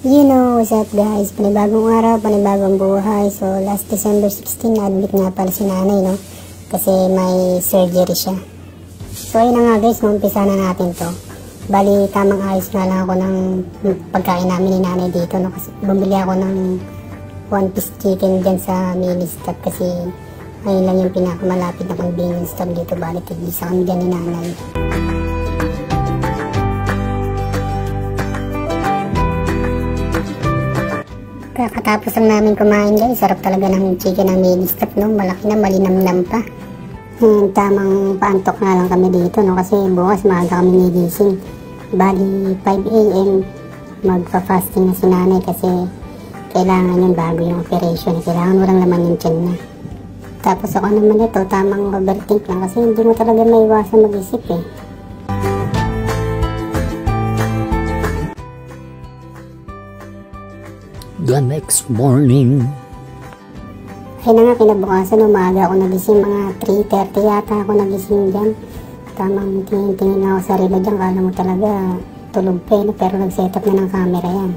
You know, what's up guys? Panibagong araw, panibagong buhay. So, last December 16, na-admit nga pala si nanay, no? Kasi may surgery siya. So, ayun na nga guys, umpisa na natin to. Bali, tamang ayos nga lang ako ng pagkain namin ni nanay dito, no? Kasi bumili ako ng 1-piece chicken dyan sa mini stop kasi ayun lang yung pinakamalapit na convenience store dito. Bali, tigisa kami dyan ni nanay. Kakatapos lang namin kumain guys, sarap talaga ng chicken ng mini stop, no? Malaki na, malinamnam pa. Tamang paantok na lang kami dito, no? Kasi bukas maaga kami nigising. Bali 5 AM magpa-fasting na si nanay kasi kailangan yun bago yung operation. Kailangan walang laman yung tiyan na. Tapos ako naman ito, tamang overthink lang kasi hindi mo talaga maiwasan mag-isip eh. The next morning, ay na nga, kinabukasan umaga ako nagising, mga 3:30 yata ako nagising dyan. Tamang tingin ako sa relo dyan, kala mo talaga tulog pa eh, pero nag-set up na ng camera yan.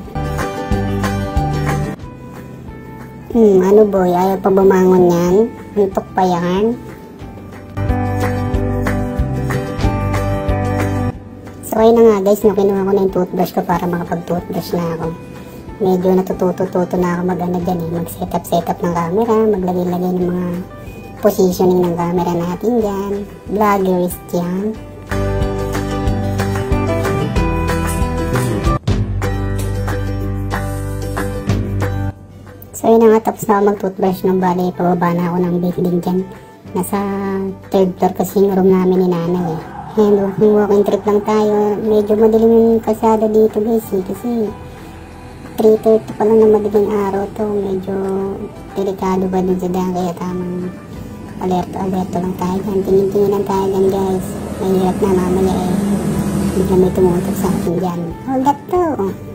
Ano boy, ayaw pa bumangon yan? Antok pa yan? So ayun na nga guys, kinuha ko na yung toothbrush ko para makapag-toothbrush na ako. Medyo natututo na ako mag-ano dyan eh, mag-setup ng camera, maglagay-lagay ng mga positioning ng camera natin dyan. Vloggers dyan. So yun na nga, tapos na ako mag-toothbrush ng bali, pababa na ako ng building dyan. Nasa 3rd floor kasi yung room namin ni nanay eh. And walking trip lang tayo, medyo madilim yung kalsada dito guys eh, kasi 3:30 pa lang na madaling araw to, medyo delikado ba dun sa daan, kaya tamang alerto lang tayo dyan, tingin lang tayo dyan guys. Mahirap na mamaya eh, bigla may tumutok sa akin dyan. Hold up to.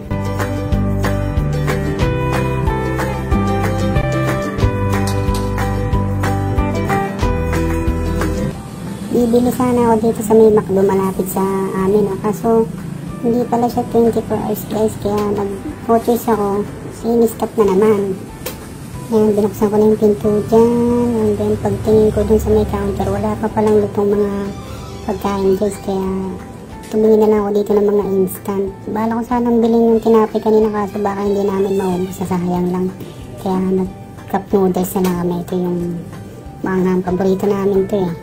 Bibili sana ako dito sa may McDo malapit sa amin, kaso hindi pala siya 24 hours guys, kaya nag-choice ako, sinistop na naman. Ayan, binuksan ko na yung pinto dyan, and then pagtingin ko dun sa may counter, wala pa palang lutong mga pagkain guys, kaya tumingin na lang ako dito ng mga instant. Bala ko sanang bilhin yung tinapay kanina, kaso baka hindi namin maubos, sayang lang. Kaya nag-cup noodles na lang kami. Ito yung mga paborito namin to eh.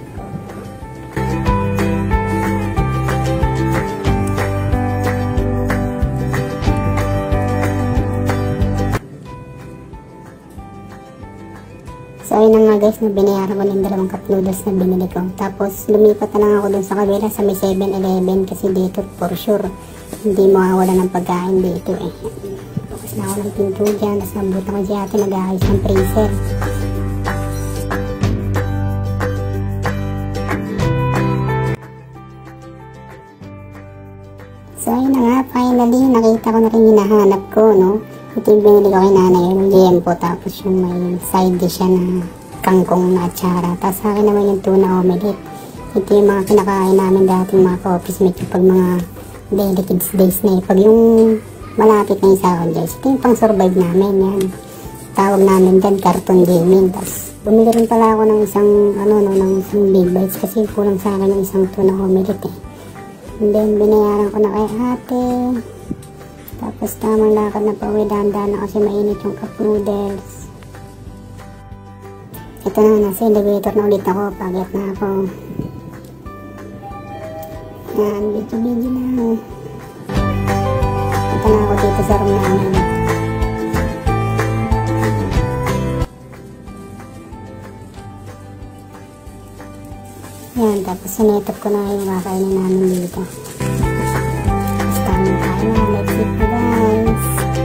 So ayun na nga guys, na binayaran ko ng 2 cup noodles na binili ko. Tapos lumipat na lang ako dun sa kabila sa may 7-Eleven kasi dito for sure hindi mawawala ng pagkain dito eh. Bukas na ako ng pinto dyan, tapos nabutan ko si ate nag-aayos ng freezer. So ayun na nga, finally nakita ko na rin hinahanap ko, no? Ito yung binili ko kay nanay, yung liempo, tapos yung may side dish siya na kangkong na atsara. Tapos sa akin naman yung tuna omelette. Ito yung mga kinakain namin dating mga ka-office mate pag mga daily kids days na eh. Pag yung malapit na yung sahod guys, ito yung pang survive namin yan. Tawag namin dyan, cartoon gaming. Tapos bumili rin pala ako ng isang, ng isang big bites kasi kulang sa akin yung isang tuna omelette eh. And then binayaran ko na kay ate. Tapos tamang lakad na pauwi, dahan-dahan na kasi mainit yung cup noodles. Ito na, nasa elevator na ulit ako, pagit na ako. Yan, video na. Ito na ako dito sa room namin. Yan, tapos sinetap ko na yung kakainin namin dito. Tapos tamang kain na, let's eat na guys.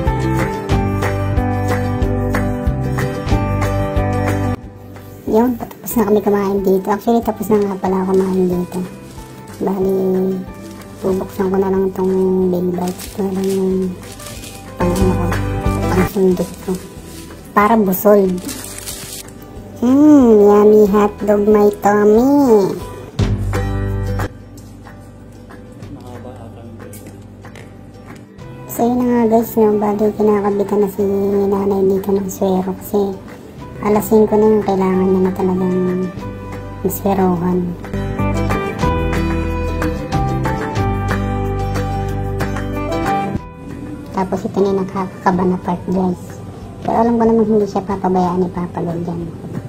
Yun, tapos na kami kumain dito. Actually, tapos na nga pala kumain dito. Bali, bubuksan ko na lang itong big bites. Ito lang yung pang-sundot ko. Para busol. Yummy hotdog my tummy. So yun na nga nga guys, no, bali kinakabitan na si nanay dito ng swero kasi alas 5 na yung kailangan niya na talagang maswerohan. Tapos ito na yung nakakakaba na part guys. Pero alam ko naman hindi siya papabayaan ni Papa God dyan.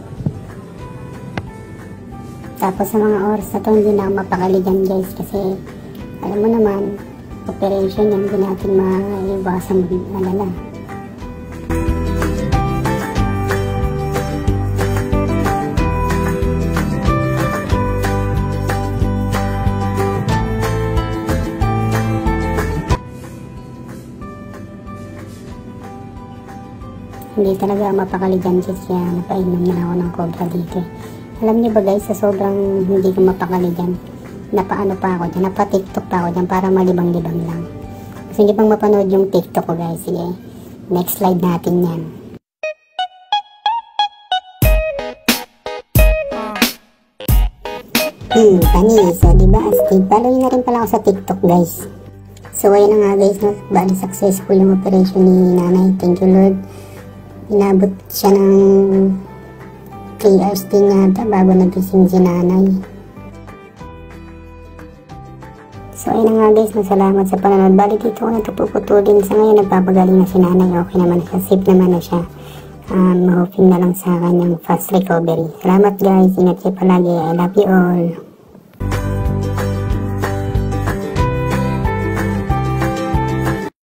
Tapos sa mga oras na to hindi na ako mapakali dyan guys kasi alam mo naman operation yan, hindi natin maiwasan malala. Hindi talaga mapakali dyan guys, kaya napainom na ako ng cobra dito. Alam niyo ba guys, sa sobrang hindi ko mapakali dyan, napaano pa ako dyan, napa-tiktok pa ako dyan para malibang-libang lang. Kasi hindi pang mapanood yung tiktok ko guys. Sige, next slide natin yan. Panis, so diba astig, follow na rin pala ako sa tiktok guys. So ayun na nga guys, no? Bali successful yung operation ni nanay, thank you Lord. Inabot siya ng 3 hours din yata bago nagising si nanay. So ayun na nga guys, salamat sa panonood. Bali dito ko na ito puputulin. Sa ngayon nagpapagaling na si nanay, okay naman siya, safe naman na siya. Hoping na lang sa kanyang fast recovery. Salamat guys, ingat kayo palagi, I love you all.